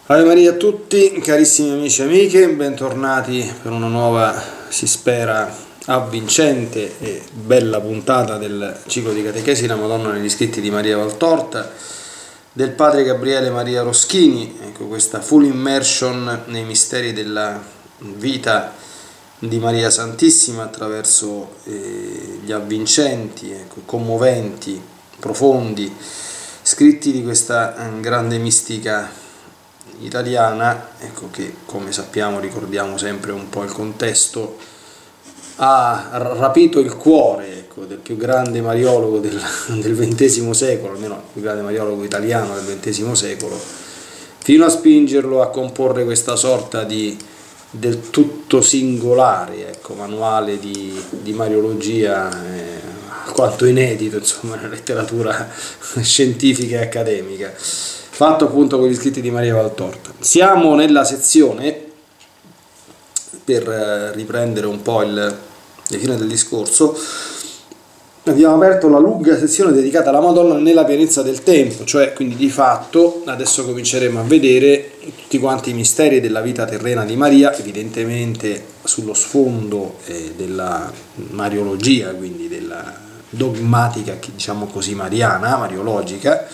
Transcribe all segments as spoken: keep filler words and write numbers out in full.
Ave Maria a tutti, carissimi amici e amiche, bentornati per una nuova, si spera, avvincente e bella puntata del ciclo di catechesi La Madonna negli scritti di Maria Valtorta, del padre Gabriele Maria Roschini. Ecco, questa full immersion nei misteri della vita di Maria Santissima attraverso eh, gli avvincenti, ecco, commoventi, profondi scritti di questa grande mistica italiana, ecco, che come sappiamo, ricordiamo sempre un po' il contesto, ha rapito il cuore, ecco, del più grande mariologo del, del ventesimo secolo, almeno il più grande mariologo italiano del ventesimo secolo, fino a spingerlo a comporre questa sorta di del tutto singolare, ecco, manuale di, di mariologia eh, alquanto inedito, insomma, nella letteratura scientifica e accademica, fatto appunto con gli scritti di Maria Valtorta. Siamo nella sezione, per riprendere un po' il, le fine del discorso, abbiamo aperto la lunga sezione dedicata alla Madonna nella pienezza del tempo, cioè quindi di fatto adesso cominceremo a vedere tutti quanti i misteri della vita terrena di Maria, evidentemente sullo sfondo eh, della mariologia, quindi della dogmatica, diciamo così, mariana, mariologica.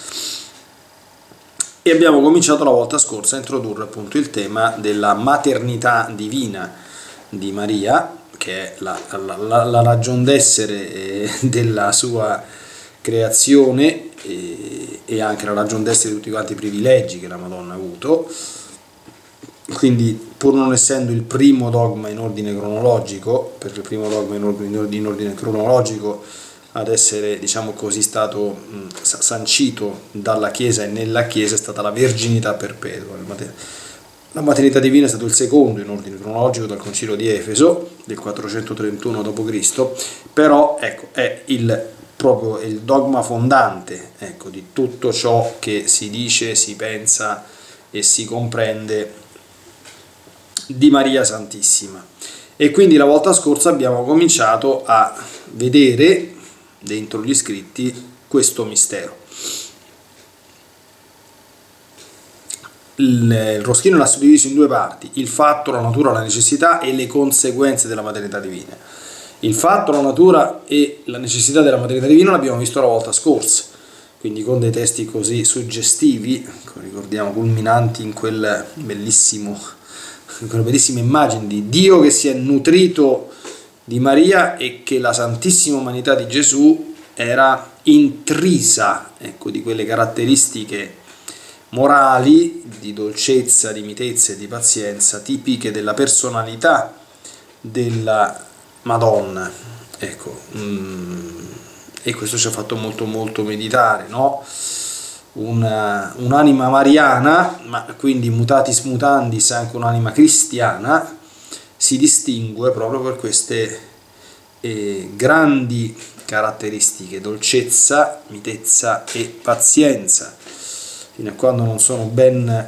E abbiamo cominciato la volta scorsa a introdurre appunto il tema della maternità divina di Maria, che è la, la, la, la ragion d'essere della sua creazione e, e anche la ragion d'essere di tutti quanti i privilegi che la Madonna ha avuto. Quindi, pur non essendo il primo dogma in ordine cronologico, perché il primo dogma in ordine, in ordine cronologico ad essere, diciamo così, stato mh, sancito dalla Chiesa e nella Chiesa è stata la verginità perpetua. La maternità divina è stato il secondo in ordine cronologico dal Concilio di Efeso del quattrocentotrentuno dopo Cristo, però ecco, è il, proprio il dogma fondante, ecco, di tutto ciò che si dice, si pensa e si comprende di Maria Santissima. E quindi la volta scorsa abbiamo cominciato a vedere dentro gli scritti questo mistero. Il Roschino l'ha suddiviso in due parti: il fatto, la natura, la necessità e le conseguenze della maternità divina. Il fatto, la natura e la necessità della maternità divina l'abbiamo visto la volta scorsa, quindi con dei testi così suggestivi, ricordiamo, culminanti in quel bellissimo, in quella bellissima immagine di Dio che si è nutrito di Maria e che la santissima umanità di Gesù era intrisa, ecco, di quelle caratteristiche morali di dolcezza, di mitezza e di pazienza tipiche della personalità della Madonna, ecco. mm, e questo ci ha fatto molto molto meditare, no? Una, un'anima mariana, ma quindi mutatis mutandis anche un'anima cristiana, si distingue proprio per queste eh, grandi caratteristiche: dolcezza, mitezza e pazienza. Fino a quando non sono ben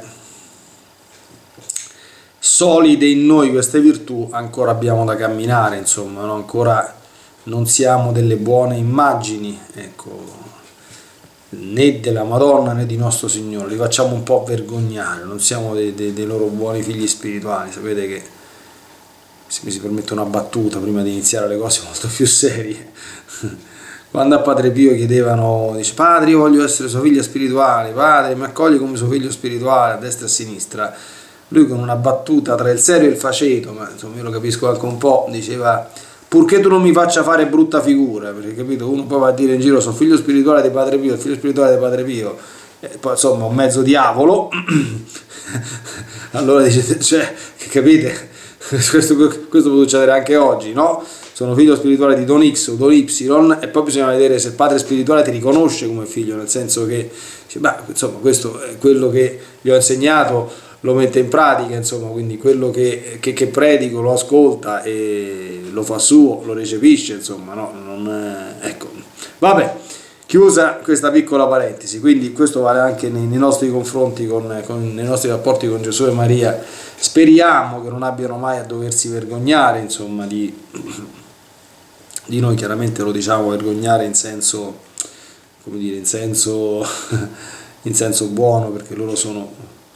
solide in noi queste virtù, ancora abbiamo da camminare, insomma, no? Ancora non siamo delle buone immagini, ecco, né della Madonna né di nostro Signore, li facciamo un po' vergognare, non siamo dei, dei, dei loro buoni figli spirituali. Sapete che, se mi si permette una battuta prima di iniziare le cose molto più serie, quando a Padre Pio chiedevano, dice: padre, io voglio essere sua figlia spirituale, padre, mi accogli come suo figlio spirituale, a destra e a sinistra, lui con una battuta tra il serio e il faceto, ma insomma io lo capisco anche un po', diceva: purché tu non mi faccia fare brutta figura, perché, capito, uno poi va a dire in giro: sono figlio spirituale di Padre Pio, il figlio spirituale di Padre Pio, e poi insomma un mezzo diavolo. Allora dice, cioè, capite, questo, questo può succedere anche oggi, no? Sono figlio spirituale di Don X o Don Y, e poi bisogna vedere se il padre spirituale ti riconosce come figlio, nel senso che, beh, insomma, questo è quello che gli ho insegnato, lo mette in pratica, insomma, quindi quello che, che, che predico lo ascolta e lo fa suo, lo recepisce, insomma, no? Non, ecco, vabbè, chiusa questa piccola parentesi. Quindi questo vale anche nei, nei nostri confronti, con, con, nei nostri rapporti con Gesù e Maria. Speriamo che non abbiano mai a doversi vergognare, insomma, di, di noi. Chiaramente lo diciamo vergognare in senso, come dire, in senso, in senso buono, perché loro sono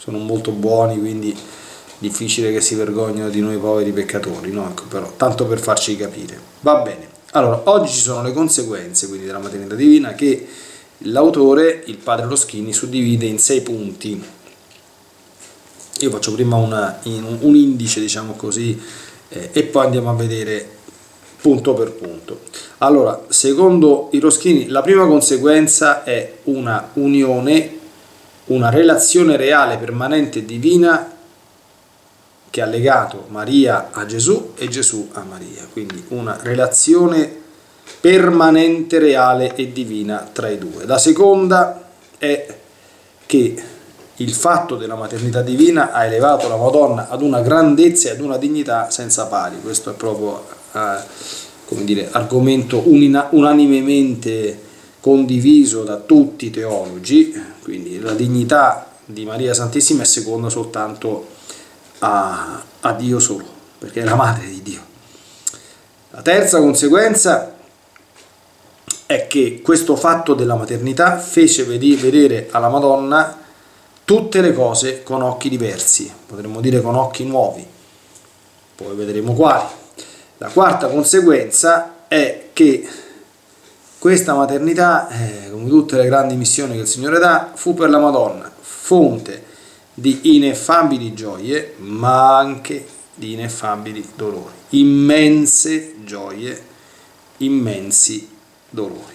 sono molto buoni, quindi difficile che si vergognino di noi poveri peccatori, no? Ecco, però, tanto per farci capire. Va bene. Allora, oggi ci sono le conseguenze quindi della maternità divina, che l'autore, il padre Loschini, suddivide in sei punti. Io faccio prima una, un, un indice, diciamo così, eh, e poi andiamo a vedere punto per punto. Allora, secondo i Loschini, la prima conseguenza è una unione, una relazione reale, permanente e divina che ha legato Maria a Gesù e Gesù a Maria, quindi una relazione permanente, reale e divina tra i due. La seconda è che il fatto della maternità divina ha elevato la Madonna ad una grandezza e ad una dignità senza pari. Questo è proprio eh, come dire, argomento unanimemente condiviso da tutti i teologi, quindi la dignità di Maria Santissima è seconda soltanto a, a Dio solo, perché è la madre di Dio. La terza conseguenza è che questo fatto della maternità fece vedere alla Madonna tutte le cose con occhi diversi, potremmo dire con occhi nuovi, poi vedremo quali. La quarta conseguenza è che questa maternità, eh, come tutte le grandi missioni che il Signore dà, fu per la Madonna fonte di ineffabili gioie, ma anche di ineffabili dolori, immense gioie, immensi dolori.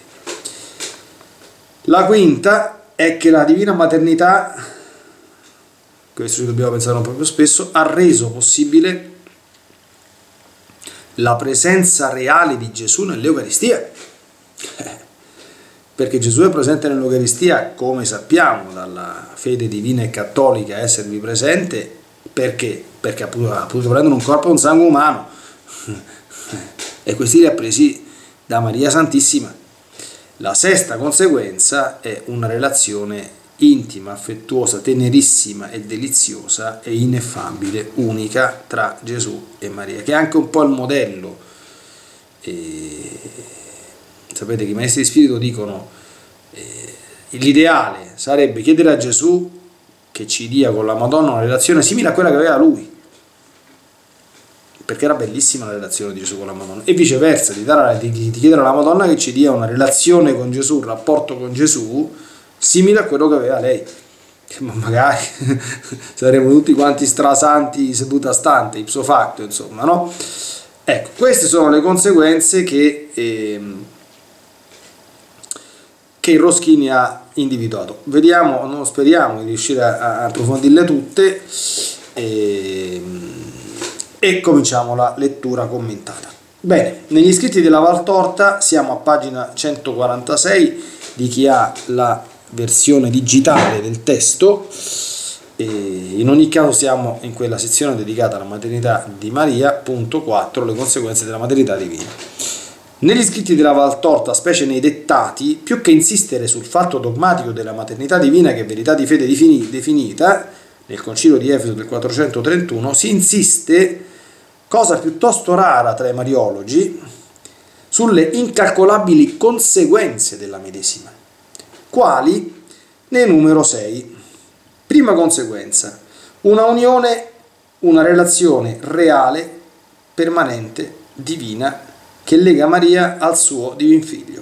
La quinta è che la divina maternità, questo ci dobbiamo pensare un po' più spesso, ha reso possibile la presenza reale di Gesù nell'Eucaristia, perché Gesù è presente nell'Eucaristia, come sappiamo dalla fede divina e cattolica, esservi presente, perché? Perché ha potuto, ha potuto prendere un corpo e un sangue umano, e questi li ha presi da Maria Santissima. La sesta conseguenza è una relazione intima, affettuosa, tenerissima e deliziosa e ineffabile, unica tra Gesù e Maria, che è anche un po' il modello. E sapete che i maestri di spirito dicono eh, l'ideale sarebbe chiedere a Gesù che ci dia con la Madonna una relazione simile a quella che aveva lui, perché era bellissima la relazione di Gesù con la Madonna, e viceversa, di, dare, di, di chiedere alla Madonna che ci dia una relazione con Gesù, un rapporto con Gesù simile a quello che aveva lei. Ma magari saremmo tutti quanti strasanti seduta stante, ipso facto, insomma, no? Ecco, queste sono le conseguenze che, eh, che il Loschini ha individuato. Vediamo, non speriamo di riuscire a, a approfondirle tutte, e, e cominciamo la lettura commentata. Bene, negli scritti della Valtorta siamo a pagina centoquarantasei di chi ha la versione digitale del testo, e in ogni caso siamo in quella sezione dedicata alla maternità di Maria, punto quattro, le conseguenze della maternità divina. Negli scritti della Valtorta, specie nei dettati, più che insistere sul fatto dogmatico della maternità divina, che è verità di fede definita nel concilio di Efeso del quattrocentotrentuno, si insiste, cosa piuttosto rara tra i mariologi, sulle incalcolabili conseguenze della medesima, quali ne enumero sei. Prima conseguenza: una unione, una relazione reale, permanente, divina, che lega Maria al suo divin figlio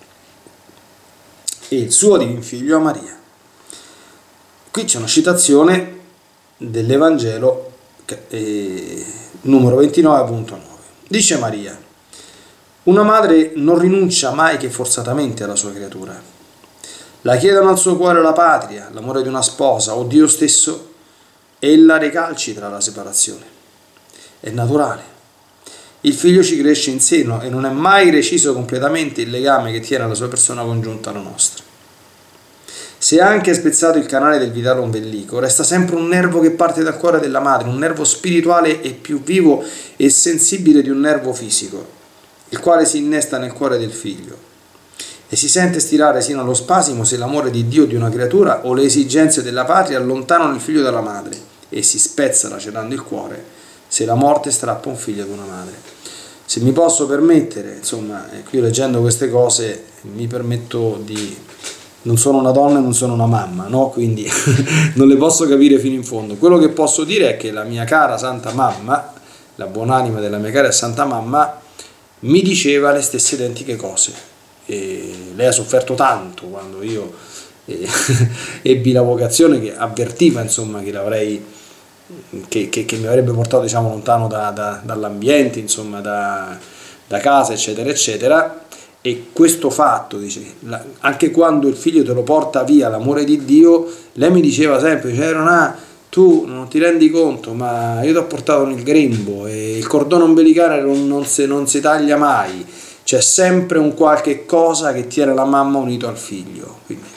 e il suo divin figlio a Maria. Qui c'è una citazione dell'Evangelo eh, numero ventinove punto nove. Dice Maria: una madre non rinuncia mai che forzatamente alla sua creatura. La chiedono al suo cuore la patria, l'amore di una sposa o Dio stesso, ella recalcitra la separazione. È naturale. Il figlio ci cresce in seno e non è mai reciso completamente il legame che tiene la sua persona congiunta alla nostra. Se ha anche spezzato il canale del vitale ombelico, resta sempre un nervo che parte dal cuore della madre, un nervo spirituale e più vivo e sensibile di un nervo fisico, il quale si innesta nel cuore del figlio e si sente stirare sino allo spasimo se l'amore di Dio di una creatura o le esigenze della patria allontanano il figlio dalla madre, e si spezza lacerando il cuore se la morte strappa un figlio ad una madre. Se mi posso permettere, insomma, qui leggendo queste cose mi permetto di non sono una donna e non sono una mamma, no? Quindi non le posso capire fino in fondo. Quello che posso dire è che la mia cara Santa Mamma, la buonanima della mia cara Santa Mamma, mi diceva le stesse identiche cose. E lei ha sofferto tanto quando io eh, ebbi la vocazione, che avvertiva insomma che l'avrei che, che, che mi avrebbe portato, diciamo, lontano da, da, dall'ambiente, insomma, da, da casa, eccetera eccetera. E questo fatto, dice, anche quando il figlio te lo porta via l'amore di Dio, lei mi diceva sempre, cioè, Ronà, tu non ti rendi conto, ma io ti ho portato nel grembo e il cordone ombelicale non, non, si, non si taglia mai, c'è sempre un qualche cosa che tiene la mamma unito al figlio. Quindi,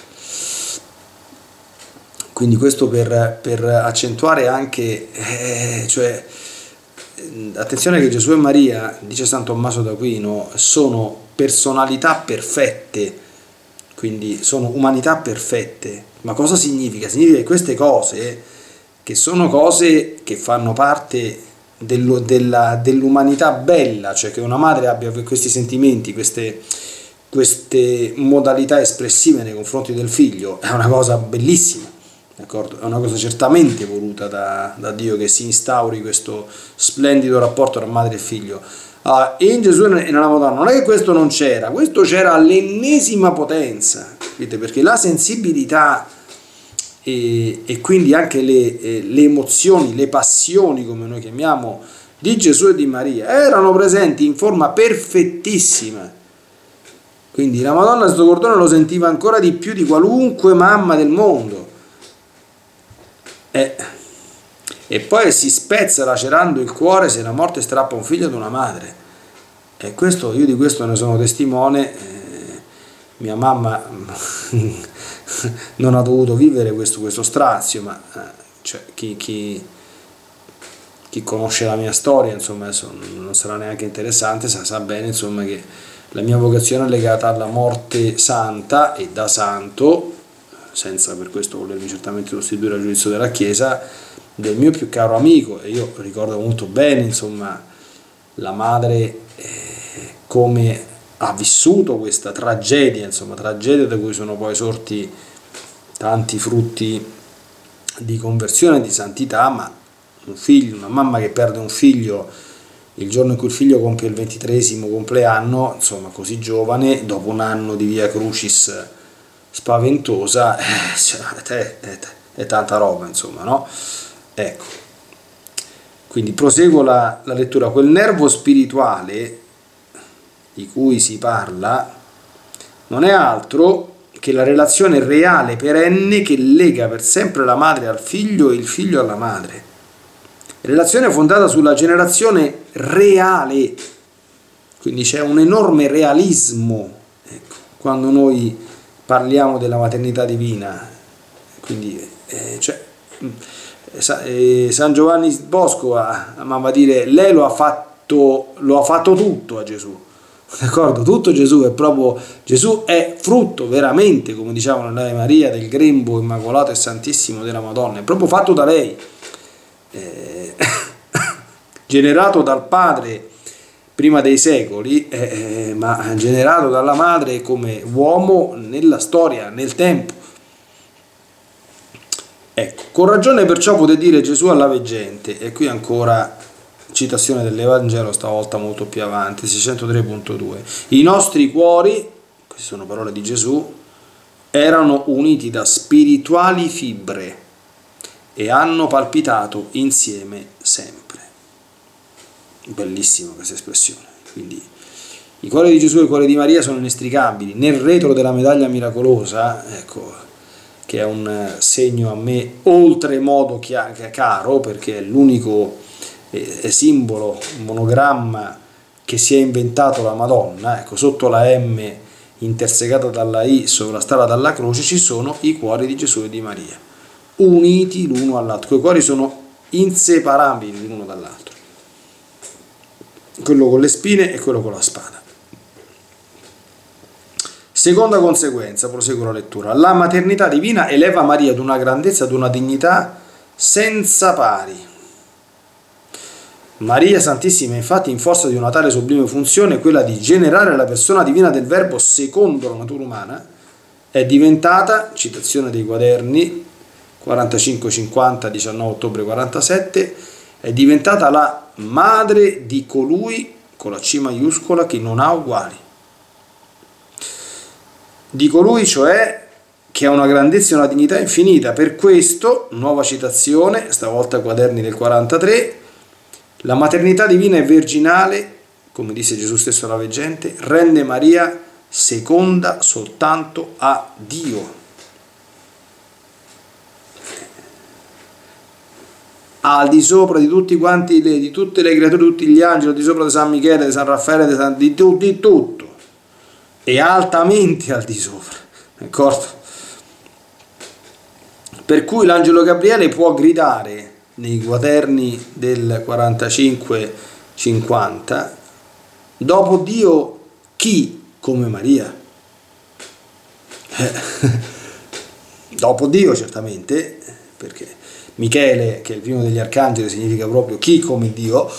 quindi questo per, per accentuare anche, eh, cioè, attenzione che Gesù e Maria, dice San Tommaso d'Aquino, sono personalità perfette, quindi sono umanità perfette. Ma cosa significa? Significa che queste cose, che sono cose che fanno parte dello, della, dell'umanità bella, cioè che una madre abbia questi sentimenti, queste, queste modalità espressive nei confronti del figlio, è una cosa bellissima, d'accordo? È una cosa certamente voluta da, da Dio, che si instauri questo splendido rapporto tra madre e figlio. Uh, in Gesù e nella Madonna non è che questo non c'era, questo c'era all'ennesima potenza, vedete? Perché la sensibilità e, e quindi anche le, eh, le emozioni, le passioni, come noi chiamiamo, di Gesù e di Maria erano presenti in forma perfettissima. Quindi la Madonna questo cordone lo sentiva ancora di più di qualunque mamma del mondo. Eh. E poi si spezza lacerando il cuore se la morte strappa un figlio ad una madre. E questo, io di questo ne sono testimone. Eh, mia mamma non ha dovuto vivere questo, questo strazio, ma eh, cioè, chi, chi, chi conosce la mia storia, insomma, adesso non sarà neanche interessante, sa, sa bene, insomma, che la mia vocazione è legata alla morte santa, e da santo, senza per questo volermi certamente sostituire al giudizio della Chiesa, del mio più caro amico. E io ricordo molto bene, insomma, la madre eh, come ha vissuto questa tragedia, insomma, tragedia da cui sono poi sorti tanti frutti di conversione e di santità. Ma un figlio, una mamma che perde un figlio il giorno in cui il figlio compie il ventitreesimo compleanno, insomma, così giovane, dopo un anno di via crucis spaventosa, eh, cioè, è, è, è tanta roba, insomma, no? Ecco, quindi proseguo la, la lettura. Quel nervo spirituale di cui si parla non è altro che la relazione reale perenne che lega per sempre la madre al figlio e il figlio alla madre. Relazione fondata sulla generazione reale, quindi c'è un enorme realismo, ecco, quando noi parliamo della maternità divina. Quindi eh, cioè, San Giovanni Bosco amava dire, lei lo ha fatto, lo ha fatto tutto a Gesù, d'accordo? Tutto Gesù è proprio, Gesù è frutto veramente, come dicevano nell'Ave Maria, del grembo immacolato e santissimo della Madonna, è proprio fatto da lei, eh, generato dal Padre prima dei secoli, eh, ma generato dalla madre come uomo nella storia, nel tempo. Ecco, con ragione perciò potete dire Gesù alla veggente, e qui ancora citazione dell'Evangelo, stavolta molto più avanti, seicentotre punto due. I nostri cuori, queste sono parole di Gesù, erano uniti da spirituali fibre e hanno palpitato insieme sempre. Bellissima questa espressione. Quindi i cuori di Gesù e i cuori di Maria sono inestricabili. Nel retro della medaglia miracolosa, ecco, che è un segno a me oltremodo caro, perché è l'unico eh, simbolo, monogramma che si è inventato la Madonna. Ecco, sotto la M intersecata dalla I, sovrastata dalla croce, ci sono i cuori di Gesù e di Maria, uniti l'uno all'altro. I cuori sono inseparabili l'uno dall'altro, quello con le spine e quello con la spada. Seconda conseguenza, proseguo la lettura, la maternità divina eleva Maria ad una grandezza, ad una dignità senza pari. Maria Santissima, infatti, in forza di una tale sublime funzione, quella di generare la persona divina del Verbo secondo la natura umana, è diventata, citazione dei quaderni quarantacinque cinquanta, diciannove ottobre quarantasette, è diventata la madre di colui con la C maiuscola che non ha uguali, di colui cioè che ha una grandezza e una dignità infinita. Per questo, nuova citazione, stavolta quaderni del quarantatré, la maternità divina e virginale, come disse Gesù stesso alla veggente, rende Maria seconda soltanto a Dio. Al di sopra di tutti quanti, le, di tutte le creature, di tutti gli angeli, al di sopra di San Michele, di San Raffaele, di, San, di, tu, di tutto, e altamente al di sopra, d'accordo? Per cui l'angelo Gabriele può gridare nei quaderni del quarantacinque cinquanta: dopo Dio chi come Maria? Eh, dopo Dio certamente, perché Michele, che è il primo degli arcangeli, significa proprio chi come Dio,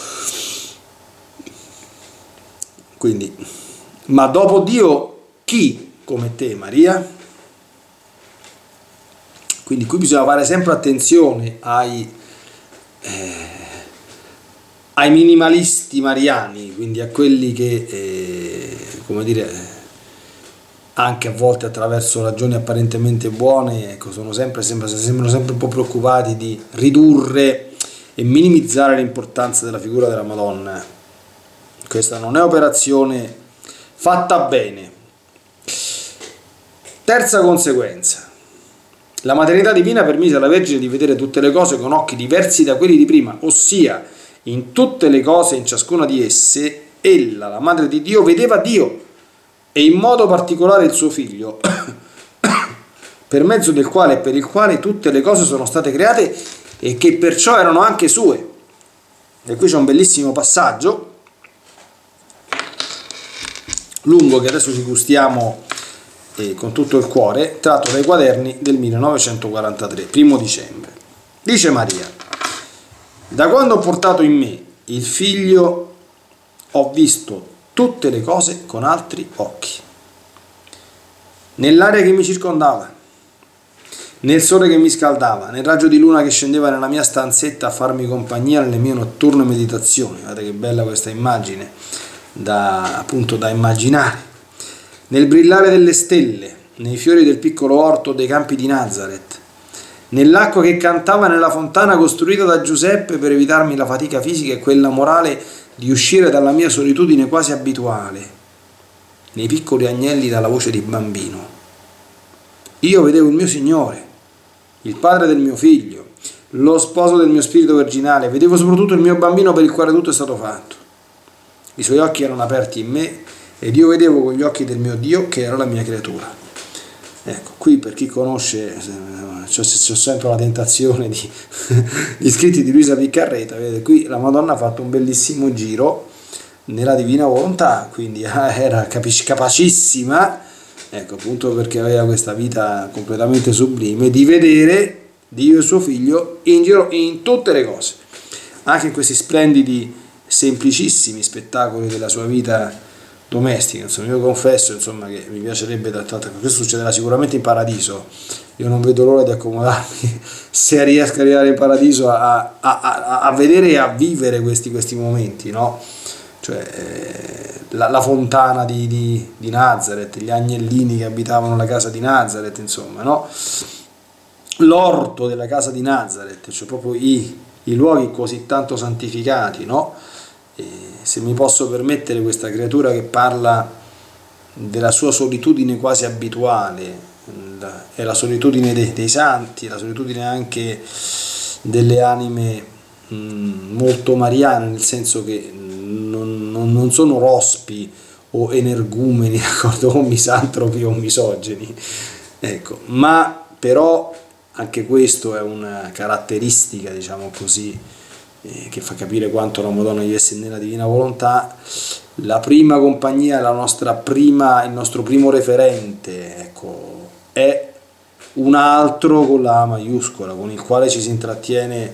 quindi, ma dopo Dio chi come te Maria? Quindi qui bisogna fare sempre attenzione ai, eh, ai minimalisti mariani, quindi a quelli che, eh, come dire, anche a volte attraverso ragioni apparentemente buone, ecco, sono sempre, sempre, sembrano sempre un po' preoccupati di ridurre e minimizzare l'importanza della figura della Madonna. Questa non è operazione fatta bene. Terza conseguenza. La maternità divina permise alla Vergine di vedere tutte le cose con occhi diversi da quelli di prima, ossia in tutte le cose, in ciascuna di esse, ella, la Madre di Dio, vedeva Dio e in modo particolare il suo Figlio, per mezzo del quale e per il quale tutte le cose sono state create e che perciò erano anche sue. E qui c'è un bellissimo passaggio, lungo, che adesso ci gustiamo con tutto il cuore, tratto dai quaderni del millenovecentoquarantatré, primo dicembre. Dice Maria: da quando ho portato in me il figlio ho visto tutte le cose con altri occhi, nell'aria che mi circondava, nel sole che mi scaldava, nel raggio di luna che scendeva nella mia stanzetta a farmi compagnia nelle mie notturne meditazioni. Guardate che bella questa immagine da, appunto, da immaginare, nel brillare delle stelle, nei fiori del piccolo orto dei campi di Nazareth, nell'acqua che cantava nella fontana costruita da Giuseppe per evitarmi la fatica fisica e quella morale di uscire dalla mia solitudine quasi abituale, nei piccoli agnelli dalla voce di bambino. Io vedevo il mio Signore, il padre del mio figlio, lo sposo del mio spirito virginale, vedevo soprattutto il mio bambino per il quale tutto è stato fatto. I suoi occhi erano aperti in me ed io vedevo con gli occhi del mio Dio che era la mia creatura. Ecco, qui per chi conosce, c'ho, c'ho sempre la tentazione di gli scritti di Luisa Piccarreta, vedete, qui la Madonna ha fatto un bellissimo giro nella divina volontà, quindi era capacissima, ecco, appunto perché aveva questa vita completamente sublime, di vedere Dio e suo figlio in giro in tutte le cose, anche in questi splendidi, semplicissimi spettacoli della sua vita domestica. Insomma, io confesso, insomma, che mi piacerebbe, questo succederà sicuramente in paradiso, io non vedo l'ora di accomodarmi se riesco ad arrivare in paradiso a, a, a, a vedere e a vivere questi, questi momenti, no? Cioè eh, la, la fontana di, di, di Nazareth, gli agnellini che abitavano la casa di Nazareth, insomma, no? L'orto della casa di Nazareth, cioè proprio i, i luoghi così tanto santificati, no? E se mi posso permettere, questa creatura che parla della sua solitudine quasi abituale, è la solitudine dei, dei santi, la solitudine anche delle anime mh, molto mariane, nel senso che non, non, non sono rospi o energumeni, d'accordo, o misantropi o misogeni, ecco, ma però anche questo è una caratteristica, diciamo così, eh, che fa capire quanto la Madonna vivesse nella divina volontà. La prima compagnia, la nostra prima, il nostro primo referente, ecco, è un altro con la A maiuscola, con il quale ci si intrattiene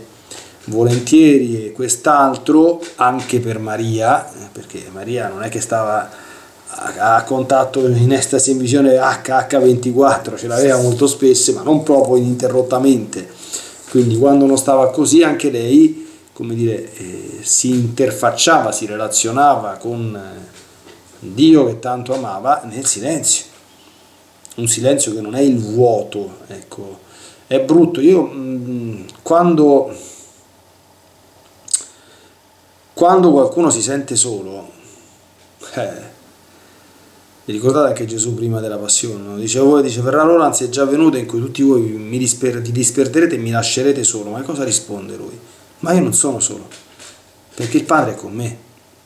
volentieri, e quest'altro anche per Maria, perché Maria non è che stava a contatto in estasi in visione acca acca ventiquattro, ce l'aveva molto spesso, ma non proprio ininterrottamente. Quindi quando non stava così anche lei, come dire, eh, si interfacciava, si relazionava con Dio che tanto amava nel silenzio, un silenzio che non è il vuoto, ecco. È brutto. Io mh, quando quando qualcuno si sente solo, eh, vi ricordate anche Gesù prima della passione, no? Dice, voi, dice, verrà l'ora, anzi è già venuta, in cui tutti voi mi disper vi disperderete e mi lascerete solo. Ma cosa risponde lui? Ma io non sono solo, perché il Padre è con me.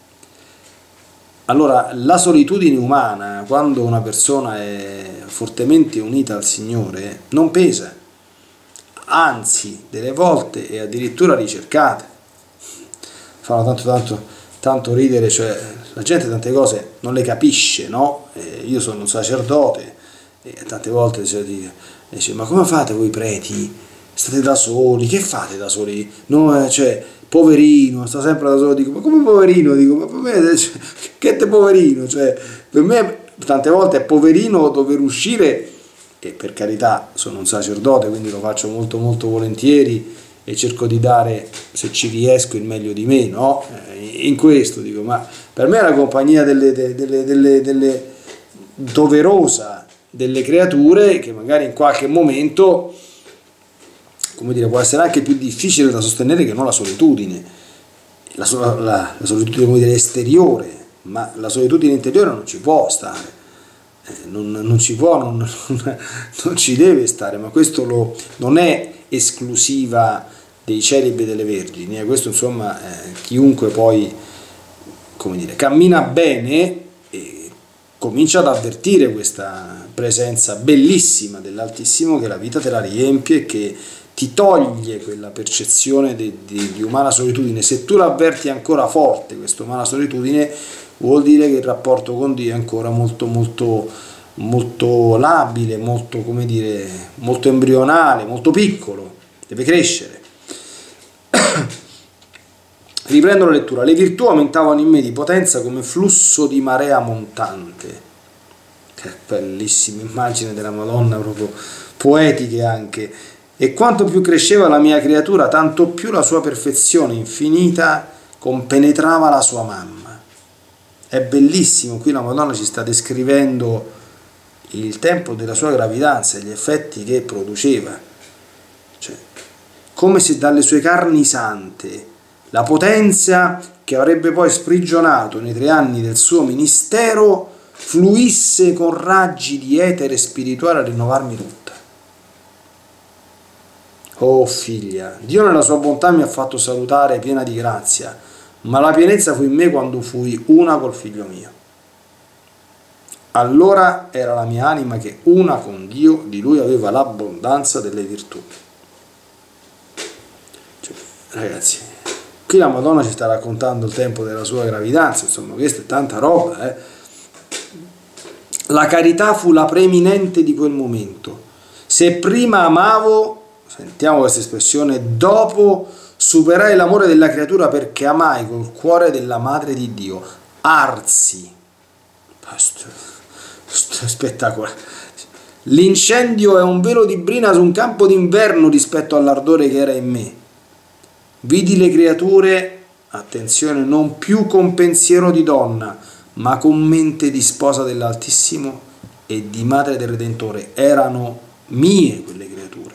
Allora, la solitudine umana, quando una persona è fortemente unita al Signore, non pesa, anzi, delle volte è addirittura ricercata. Fanno tanto tanto tanto ridere, cioè la gente tante cose non le capisce, no? Eh, io sono un sacerdote e tante volte cioè, dice, ma come fate voi preti? State da soli, che fate da soli? No, eh, cioè, poverino, sta sempre da solo, dico, ma come poverino? Dico, ma per me, cioè, che te poverino? Cioè, per me tante volte è poverino dover uscire, e per carità sono un sacerdote, quindi lo faccio molto molto volentieri, e cerco di dare, se ci riesco, il meglio di me, no? In questo dico, ma per me è la compagnia delle, delle, delle, delle doverosa delle creature, che magari in qualche momento, come dire, può essere anche più difficile da sostenere che non la solitudine, la, la, la solitudine, come dire, esteriore, ma la solitudine interiore non ci può stare, eh, non, non ci può, non, non, non ci deve stare, ma questo lo, non è esclusiva dei celibi e delle vergini, eh. Questo insomma eh, chiunque poi, come dire, cammina bene e comincia ad avvertire questa presenza bellissima dell'Altissimo, che la vita te la riempie e che ti toglie quella percezione di, di, di umana solitudine. Se tu l'avverti ancora forte questa umana solitudine, vuol dire che il rapporto con Dio è ancora molto molto molto labile, molto, come dire, molto embrionale, molto piccolo, deve crescere. Riprendo la lettura. Le virtù aumentavano in me di potenza come flusso di marea montante. Che bellissima immagine della Madonna, proprio poetiche anche. E quanto più cresceva la mia creatura, tanto più la sua perfezione infinita compenetrava la sua mamma. È bellissimo, qui la Madonna ci sta descrivendo il tempo della sua gravidanza e gli effetti che produceva, cioè, come se dalle sue carni sante la potenza che avrebbe poi sprigionato nei tre anni del suo ministero fluisse con raggi di etere spirituale a rinnovarmi tutta. Oh figlia, Dio nella sua bontà mi ha fatto salutare piena di grazia, ma la pienezza fu in me quando fui una col figlio mio. Allora era la mia anima che, una con Dio, di Lui aveva l'abbondanza delle virtù. Cioè, ragazzi, qui la Madonna ci sta raccontando il tempo della sua gravidanza, insomma, questa è tanta roba, eh. La carità fu la preeminente di quel momento. Se prima amavo, sentiamo questa espressione, dopo superai l'amore della creatura perché amai col cuore della Madre di Dio. Arsi. Spettacolare. L'incendio è un velo di brina su un campo d'inverno rispetto all'ardore che era in me. Vidi le creature, attenzione, non più con pensiero di donna, ma con mente di sposa dell'Altissimo e di Madre del Redentore. Erano mie quelle creature.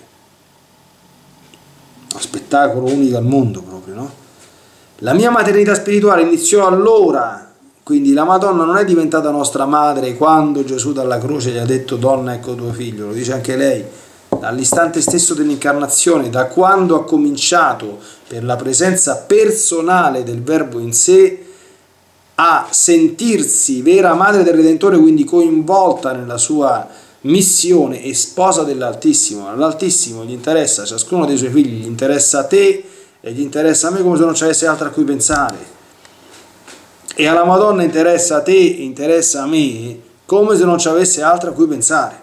Uno spettacolo unico al mondo proprio, no? La mia maternità spirituale iniziò allora. Quindi la Madonna non è diventata nostra madre quando Gesù dalla croce gli ha detto donna ecco tuo figlio, lo dice anche lei, dall'istante stesso dell'incarnazione, da quando ha cominciato per la presenza personale del Verbo in sé a sentirsi vera madre del Redentore, quindi coinvolta nella sua missione e sposa dell'Altissimo. All'Altissimo gli interessa a ciascuno dei suoi figli, gli interessa a te e gli interessa a me come se non ci avesse altro a cui pensare. E alla Madonna interessa a te, interessa a me, come se non ci avesse altro a cui pensare.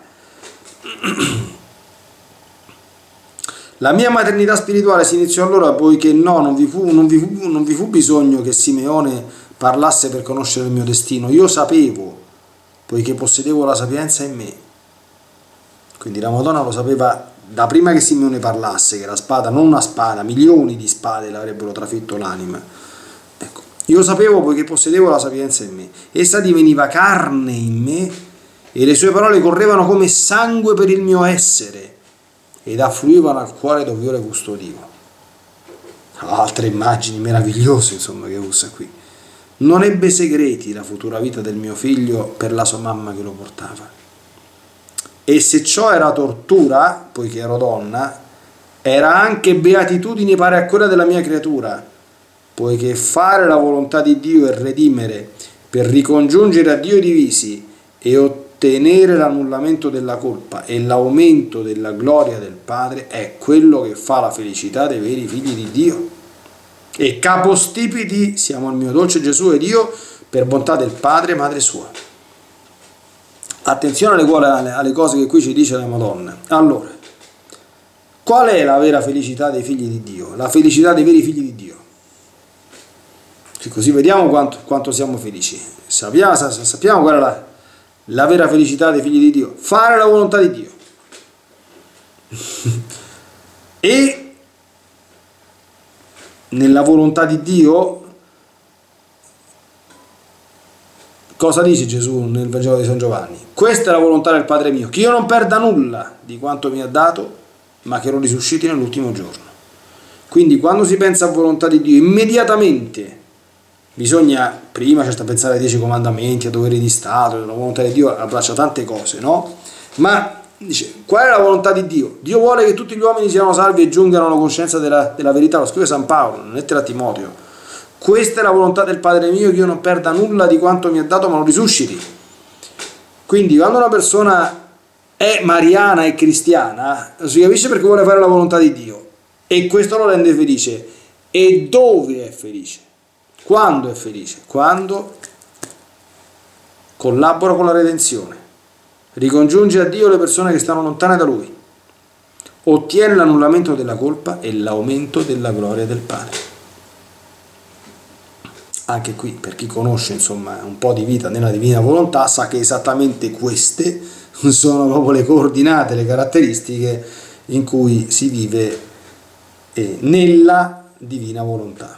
La mia maternità spirituale si iniziò allora, poiché no, non vi fu, non vi fu, non vi fu bisogno che Simeone parlasse per conoscere il mio destino. Io sapevo, poiché possedevo la sapienza in me. Quindi la Madonna lo sapeva da prima che Simeone parlasse, che la spada, non una spada, milioni di spade le avrebbero trafitto l'anima. Ecco, io lo sapevo poiché possedevo la sapienza in me. Essa diveniva carne in me e le sue parole correvano come sangue per il mio essere ed affluivano al cuore dove io le custodivo. Altre immagini meravigliose, insomma, che usa qui. Non ebbe segreti la futura vita del mio figlio per la sua mamma che lo portava. E se ciò era tortura, poiché ero donna, era anche beatitudine pari a quella della mia creatura, poiché fare la volontà di Dio e redimere per ricongiungere a Dio i divisi e ottenere l'annullamento della colpa e l'aumento della gloria del Padre è quello che fa la felicità dei veri figli di Dio. E capostipiti siamo il mio dolce Gesù ed io per bontà del Padre e Madre sua. Attenzione alle, alle cose che qui ci dice la Madonna. Allora, qual è la vera felicità dei figli di Dio? La felicità dei veri figli di Dio. Così vediamo quanto, quanto siamo felici. Sappiamo, sappiamo qual è la, la vera felicità dei figli di Dio. Fare la volontà di Dio. E nella volontà di Dio, cosa dice Gesù nel Vangelo di San Giovanni? Questa è la volontà del Padre mio, che io non perda nulla di quanto mi ha dato, ma che lo risusciti nell'ultimo giorno. Quindi quando si pensa a volontà di Dio, immediatamente bisogna, prima c'è da pensare ai dieci comandamenti, a doveri di Stato, la volontà di Dio abbraccia tante cose, no? Ma dice, qual è la volontà di Dio? Dio vuole che tutti gli uomini siano salvi e giungano alla conoscenza della, della verità, lo scrive San Paolo, nella lettera a Timoteo. Questa è la volontà del Padre mio, che io non perda nulla di quanto mi ha dato, ma lo risusciti. Quindi quando una persona è mariana e cristiana, si capisce perché vuole fare la volontà di Dio. E questo lo rende felice. E dove è felice? Quando è felice? Quando collabora con la redenzione. Ricongiunge a Dio le persone che stanno lontane da Lui. Ottiene l'annullamento della colpa e l'aumento della gloria del Padre. Anche qui, per chi conosce insomma un po' di vita nella divina volontà, sa che esattamente queste sono proprio le coordinate, le caratteristiche in cui si vive eh, nella divina volontà.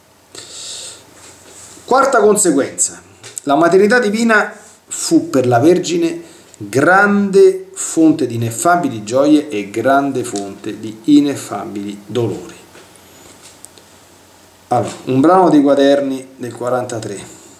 Quarta conseguenza: la maternità divina fu per la Vergine grande fonte di ineffabili gioie e grande fonte di ineffabili dolori. Allora, un brano dei Quaderni del quarantatré,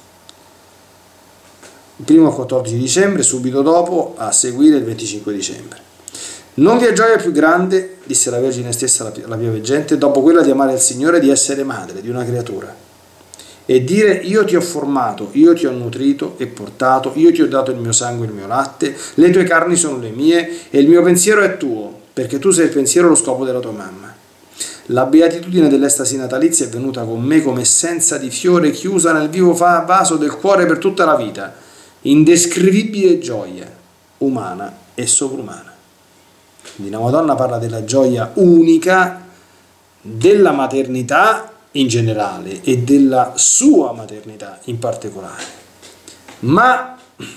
il primo quattordici dicembre, subito dopo, a seguire il venticinque dicembre. Non vi è gioia più grande, disse la Vergine stessa alla piaveggente, dopo quella di amare il Signore e di essere madre di una creatura e dire: io ti ho formato, io ti ho nutrito e portato, io ti ho dato il mio sangue e il mio latte, le tue carni sono le mie e il mio pensiero è tuo, perché tu sei il pensiero e lo scopo della tua mamma. La beatitudine dell'estasi natalizia è venuta con me come essenza di fiore chiusa nel vivo vaso del cuore per tutta la vita, indescrivibile gioia umana e sovrumana. Quindi la Madonna parla della gioia unica della maternità in generale e della sua maternità in particolare. Ma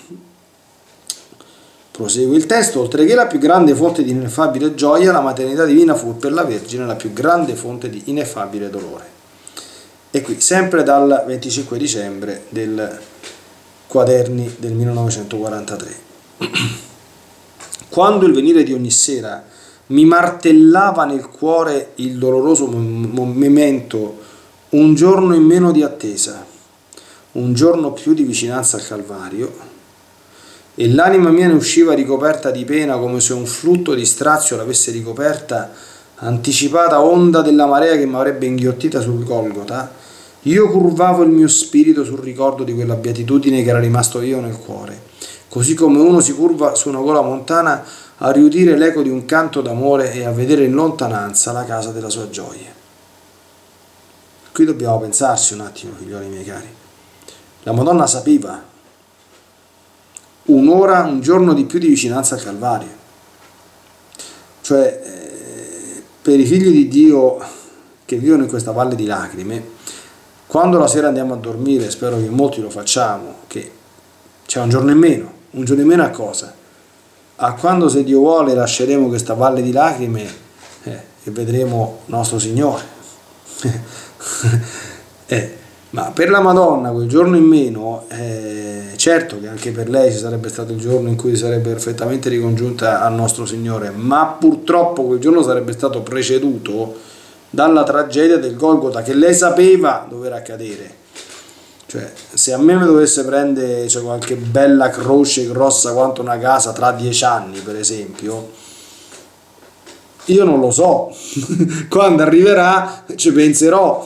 prosegue il testo: oltre che la più grande fonte di ineffabile gioia, la maternità divina fu per la Vergine la più grande fonte di ineffabile dolore. E qui sempre dal venticinque dicembre del Quaderni del millenovecentoquarantatré. Quando il venire di ogni sera mi martellava nel cuore il doloroso memento, un giorno in meno di attesa, un giorno più di vicinanza al Calvario, e l'anima mia ne usciva ricoperta di pena come se un flutto di strazio l'avesse ricoperta, anticipata onda della marea che mi avrebbe inghiottita sul Golgota, io curvavo il mio spirito sul ricordo di quella beatitudine che era rimasto vivo nel cuore, così come uno si curva su una gola montana a riudire l'eco di un canto d'amore e a vedere in lontananza la casa della sua gioia. Qui dobbiamo pensarsi un attimo, figlioli miei cari. La Madonna sapeva un'ora, un giorno di più di vicinanza al Calvario. Cioè, eh, per i figli di Dio che vivono in questa valle di lacrime, quando la sera andiamo a dormire, spero che molti lo facciamo, che c'è un giorno in meno, un giorno in meno a cosa? A quando, se Dio vuole, lasceremo questa valle di lacrime eh, e vedremo nostro Signore. eh, ma per la Madonna quel giorno in meno, eh, certo che anche per lei ci sarebbe stato il giorno in cui si sarebbe perfettamente ricongiunta al nostro Signore, ma purtroppo quel giorno sarebbe stato preceduto dalla tragedia del Golgota, che lei sapeva dover accadere. Cioè, se a me mi dovesse prendere, cioè, qualche bella croce grossa quanto una casa tra dieci anni, per esempio, io non lo so, quando arriverà ci penserò,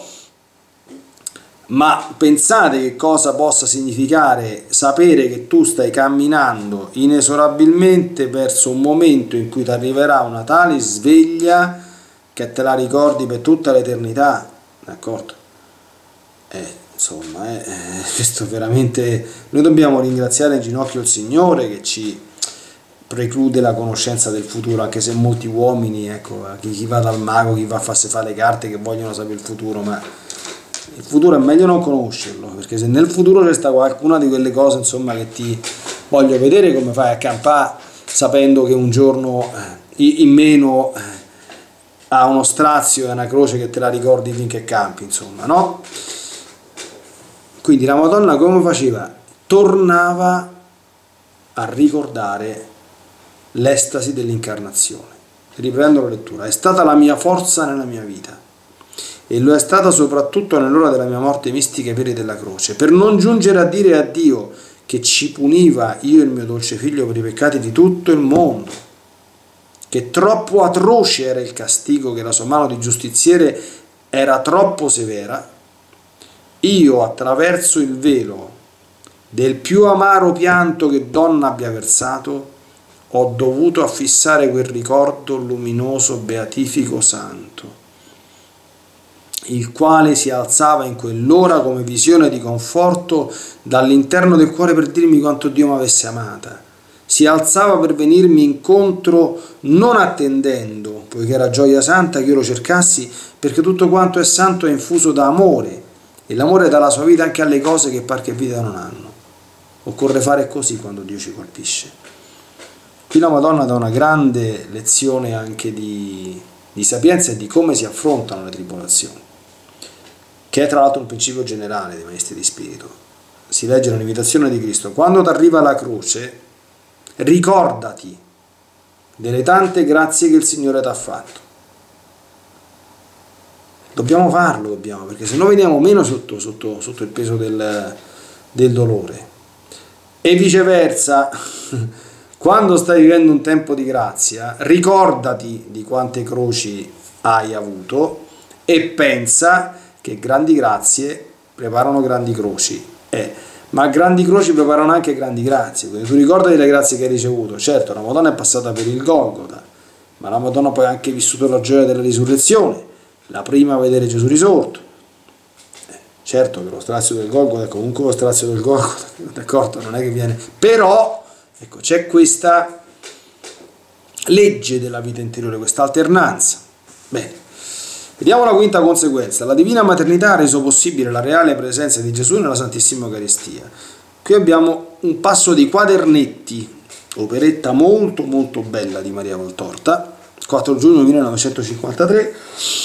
ma pensate che cosa possa significare sapere che tu stai camminando inesorabilmente verso un momento in cui ti arriverà una tale sveglia che te la ricordi per tutta l'eternità, d'accordo? Eh, insomma, eh, questo veramente, noi dobbiamo ringraziare in ginocchio il Signore che ci preclude la conoscenza del futuro, anche se molti uomini, ecco, chi, chi va dal mago, chi va a farsi fare le carte, che vogliono sapere il futuro, ma il futuro è meglio non conoscerlo, perché se nel futuro c'è sta qualcuna di quelle cose, insomma, che ti voglio vedere come fai a campare sapendo che un giorno in meno ha uno strazio e una croce che te la ricordi finché campi, insomma, no? Quindi la Madonna come faceva? Tornava a ricordare l'estasi dell'incarnazione. Riprendo la lettura. È stata la mia forza nella mia vita e lo è stata soprattutto nell'ora della mia morte mistica ai piedi della croce, per non giungere a dire a Dio che ci puniva io e il mio dolce figlio per i peccati di tutto il mondo, che troppo atroce era il castigo, che la sua mano di giustiziere era troppo severa. Io, attraverso il velo del più amaro pianto che donna abbia versato, ho dovuto affissare quel ricordo luminoso, beatifico, santo, il quale si alzava in quell'ora come visione di conforto dall'interno del cuore per dirmi quanto Dio mi avesse amata. Si alzava per venirmi incontro non attendendo, poiché era gioia santa che io lo cercassi, perché tutto quanto è santo è infuso da amore, e l'amore dà la sua vita anche alle cose che par che vita non hanno. Occorre fare così quando Dio ci colpisce. Qui la Madonna dà una grande lezione anche di, di sapienza e di come si affrontano le tribolazioni, che è tra l'altro un principio generale dei maestri di spirito. Si legge nell'invitazione di Cristo: quando ti arriva la croce, ricordati delle tante grazie che il Signore ti ha fatto. Dobbiamo farlo, dobbiamo, perché se no veniamo meno sotto, sotto, sotto il peso del, del dolore. E viceversa, quando stai vivendo un tempo di grazia, ricordati di quante croci hai avuto e pensa che grandi grazie preparano grandi croci. Eh, ma grandi croci preparano anche grandi grazie. Quindi tu ricordati le grazie che hai ricevuto. Certo, la Madonna è passata per il Golgota, ma la Madonna poi ha anche vissuto la gioia della risurrezione, la prima a vedere Gesù risorto. Eh, certo che lo strazio del Golgota è comunque lo strazio del Golgota, d'accordo? Non è che viene... Però, ecco, c'è questa legge della vita interiore, questa alternanza. Bene, vediamo la quinta conseguenza. La divina maternità ha reso possibile la reale presenza di Gesù nella Santissima Eucaristia. Qui abbiamo un passo di Quadernetti, operetta molto molto bella di Maria Valtorta, quattro giugno millenovecentocinquantatré,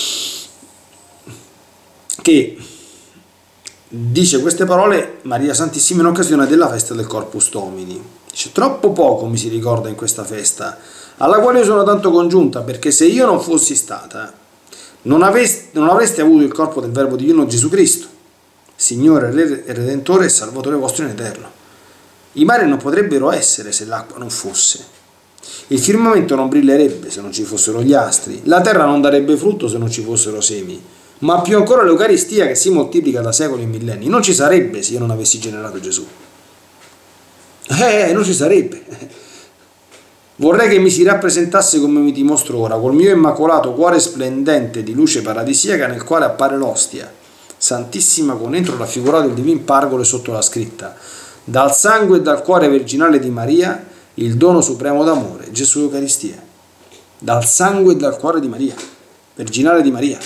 che dice queste parole Maria Santissima in occasione della festa del Corpus Domini. Dice: troppo poco mi si ricorda in questa festa, alla quale io sono tanto congiunta, perché se io non fossi stata, non, aveste, non avreste avuto il corpo del Verbo Divino Gesù Cristo, Signore, Re, Redentore e Salvatore vostro in eterno. I mari non potrebbero essere se l'acqua non fosse. Il firmamento non brillerebbe se non ci fossero gli astri. La terra non darebbe frutto se non ci fossero semi. Ma più ancora l'Eucaristia, che si moltiplica da secoli e millenni, non ci sarebbe se io non avessi generato Gesù. Eh, non ci sarebbe. Vorrei che mi si rappresentasse come mi dimostro ora, col mio immacolato cuore splendente di luce paradisiaca, nel quale appare l'ostia santissima con entro raffigurato il divin pargolo e sotto la scritta: dal sangue e dal cuore virginale di Maria, il dono supremo d'amore, Gesù Eucaristia. Dal sangue e dal cuore di Maria, virginale di Maria.